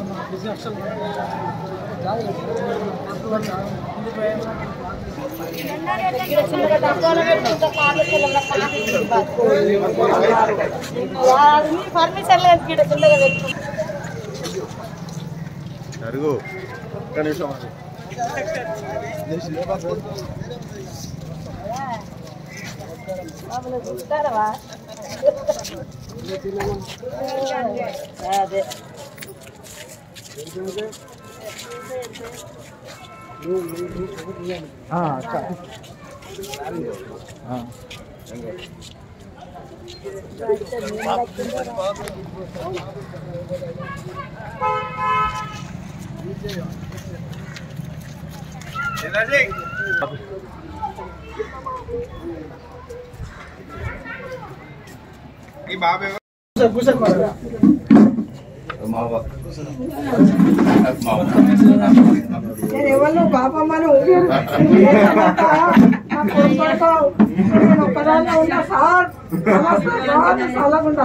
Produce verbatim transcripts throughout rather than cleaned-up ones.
Permission లేదు గిడ చిన్నగా పెట్టు అరుగు ఒక్క నిమిషం చూస్తారా అదే ఎవరు బాబమ్మని ఒక్కదాన్ని ఉన్నా సార్ అలాగుంటా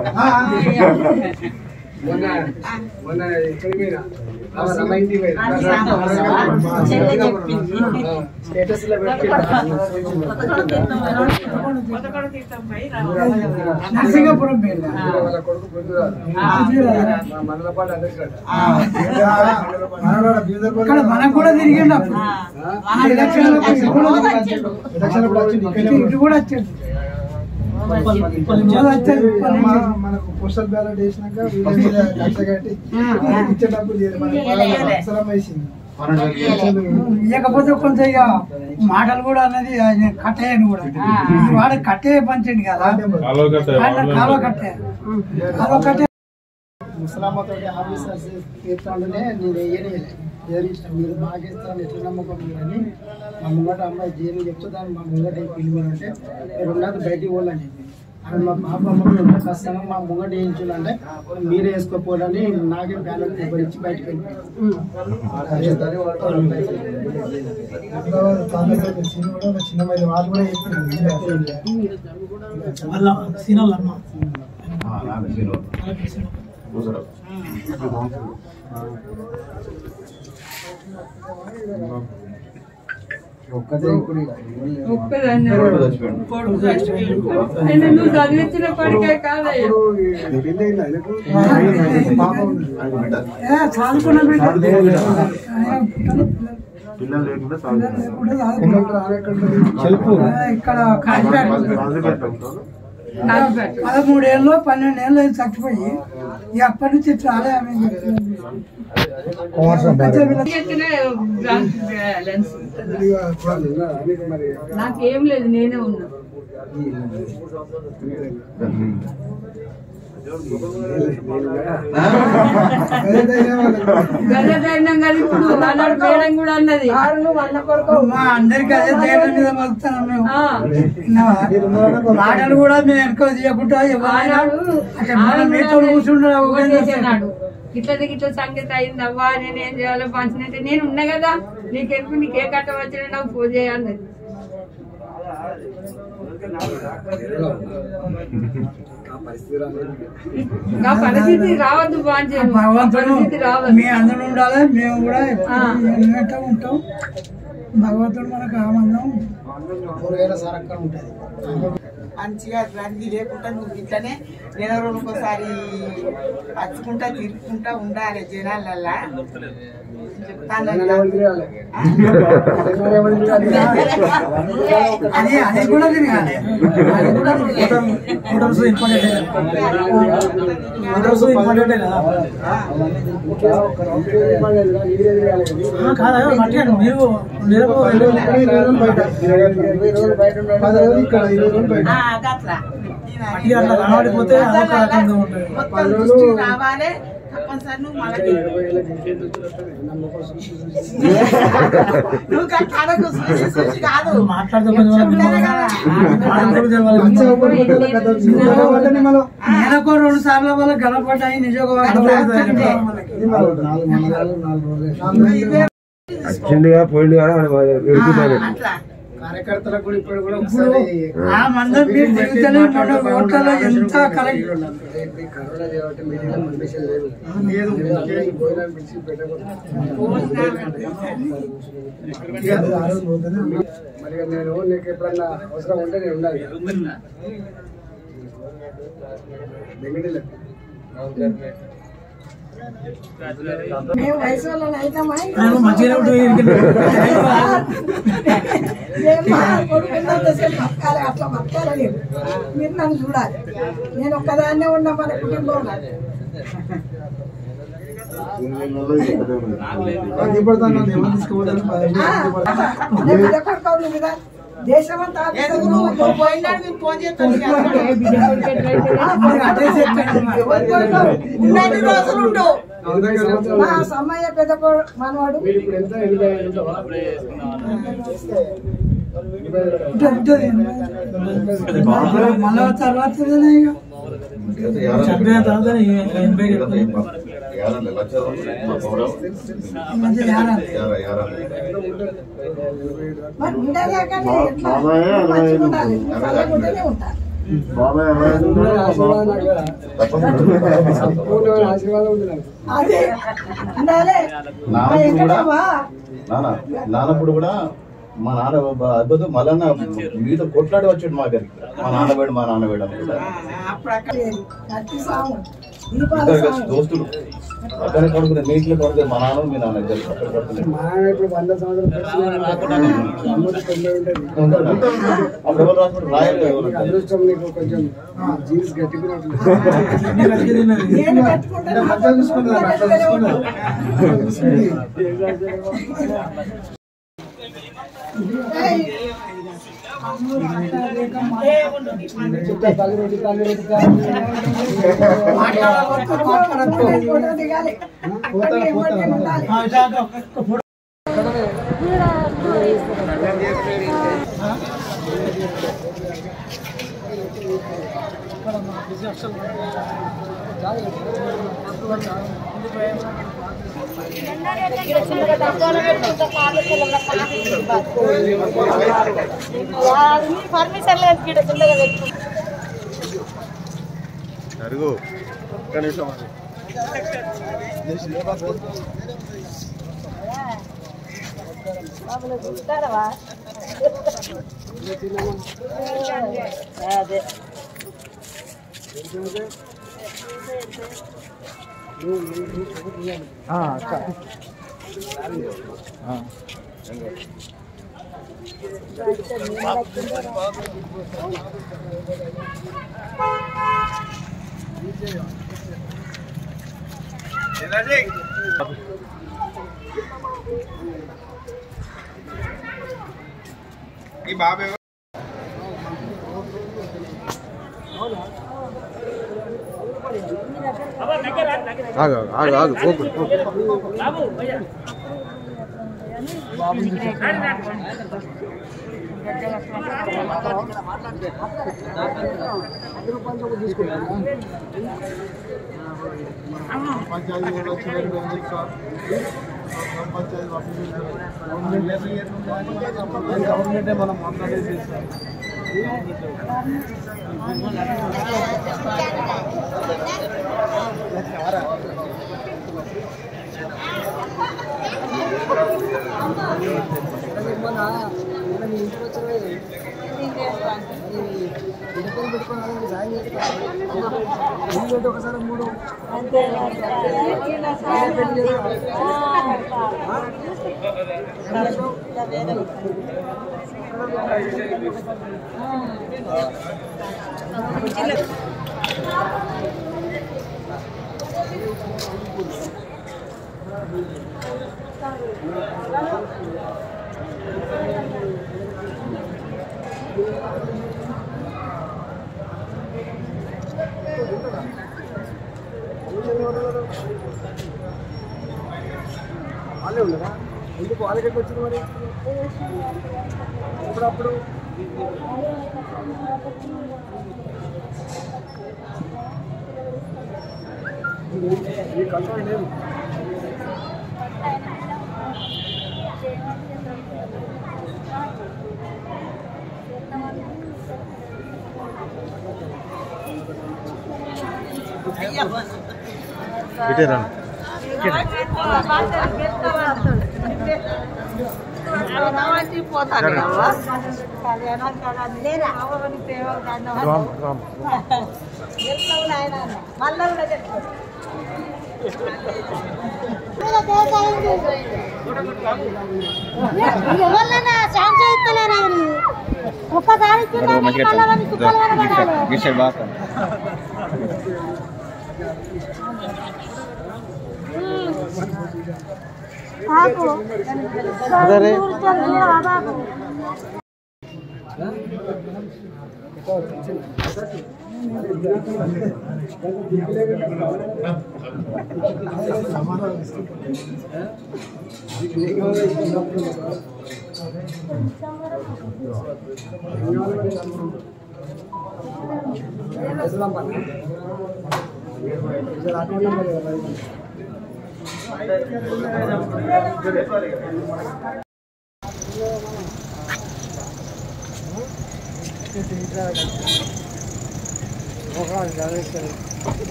స్టేటస్ లో నరసింగపురం మనకు కూడా తిరిగిండు ఇటు కూడా వచ్చాడు మనకు పోస్టల్ బ్యాలెట్ వేసినాక ఇచ్చేటప్పుడు ఇవ్వకపోతే కొంచెం ఇక మాటలు కూడా అన్నది కట్టేయను కూడా వాడు కట్టే పంచండి కదా కాలువ కట్టే కాలువ కట్టే ముసలామ్మతో ఆఫీసర్స్ తీర్చాలంటే నేను వేయలేదు ఏరిస్తాను మీరు బాగా ఇస్తాను ఎట్లా నమ్మకం అని మా ముంగట అమ్మాయి జైలు చెప్తే దాన్ని మా ముంగట పిలిపారంటే మీరు ఉన్నది బయటికి పోవాలని చెప్పి అక్కడ మా పాప అమ్మకి ఎంత కష్టంగా మా ముంగట వేయించాలంటే మీరే వేసుకోపోవాలని నాకే బ్యాలెట్ పేపర్ ఇచ్చి బయటకు వెళ్ళిపోయారు చిన్న వాళ్ళు కూడా నువ్వు చదివించిన కొడుకే కాదయ్యా చదువుకున్న ఇక్కడ పదమూడేళ్ళు పన్నెండేళ్ళు చచ్చిపోయి అప్పటి నుంచి చాలా నాకేం లేదు నేనే ఉన్నా గజధైర్యం కదా ఇప్పుడు నాడు మేడం కూడా అన్నది అందరికి అదే ధైర్యం మీద మలుపుతున్నాం మేము ఆటలు కూడా మేము వెనక తీయకుండా కూర్చున్నాడు ఇట్లా ఇట్లా సంగతి అయింది అవ్వా నేను ఏం చేయాలో పంచినట్టే నేను ఉన్నా కదా నీకెందుకు నీకే కట్ట వచ్చిన నాకు ఫోన్ చేయాలి పరిస్థితి రావద్దు భగవంతుడు మీ అందరూ ఉండాలి మేము కూడా ఉంటాం భగవంతుడు మనకు ఆనందం కూరగాయల సరక్కన ఉంటుంది మంచిగా రంది లేకుండా నువ్వు ఇట్లనే నెల రోజులకోసారి వచ్చుకుంటా తిరుగుకుంటా ఉండాలి జనాలల్లా అది అది కూడా తిరగాలి అది కూడా ఫోటోస్ ఇంపార్టెంట్ ఫోటోస్ ఇంపార్టెంట్ కాదా మట్టి మీరు కనబడిపోతే రావాలి తప్పనిసరి నువ్వు మనకి నువ్వు కనకు చూసి చూసి కాదు నెలకు రెండు సార్లు వల్ల గణపడ్డాయి నిజంగా వచ్చిందిగా పోయింది కదా కార్యకర్తలకు కూడా ఇప్పుడు కూడా ఇప్పుడు ఆ మందం మీరు తిరుగుతలే మన ఓట్లలో ఎంత కరెక్ట్ కరోనా చేయబట్టి మీటింగ్ పర్మిషన్ లేదు భోజనాలు పిలిచి మరి నేను నీకు ఎప్పుడన్నా అవసరం ఉంటే నేను ఉండాలి బెంగళూరు మేము వయసు వాళ్ళని అవుతామా కొడుకున్నంతసేపు బతకాలి అట్లా బతకాలని మీరు నన్ను చూడాలి నేను ఒక్కదాన్నే ఉన్నా మన కుటుంబంలో కొడుకోవాలి కదా దేశమంతా ఫోన్ చేస్తాను రోజులు ఉండవు మా సమ్మయ్య పెద్ద మనవాడు మళ్ళా తర్వాత చంపిన తర్వాత ఎనభై మరి ఉండేదాకా ఎట్లా మంచిగా ఉండాలి చల్లగుంటేనే ఉంటారు అదే ఉండాలి నాన్నప్పుడు కూడా మా నాన్న అద్భుతం మళ్ళా మీతో కొట్లాడి వచ్చాడు మా దగ్గరికి మా నాన్నవేడు మా నాన్నవేడు అనుకుంటా దోస్తులు అక్కడ కొడుకునే నీటిలో కొడితే మా నాన్న మీ నాన్న ఇద్దరు అక్కడ కొడుతున్నాయి అప్పుడు ఎవరు రాసుకుంటారు రాయలు అదృష్టం నీకు కొంచెం జీన్స్ గట్టికున్నట్లు అరుగు ఒక్క నిమిషం అదే ఈ బాబు ఆగు ఆగు ఆగు పోకు గవర్నమెంటే మనం మాట్లాడేది ఒకసారి మూడు వాళ్ళే ఉండరా ఎందుకు వాళ్ళకి వచ్చింది మరి అప్పుడప్పుడు ఈ కంట్రోల్ లేదు ఒక్కసారి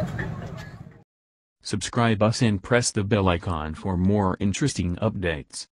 Subscribe us and press the bell icon for more interesting updates.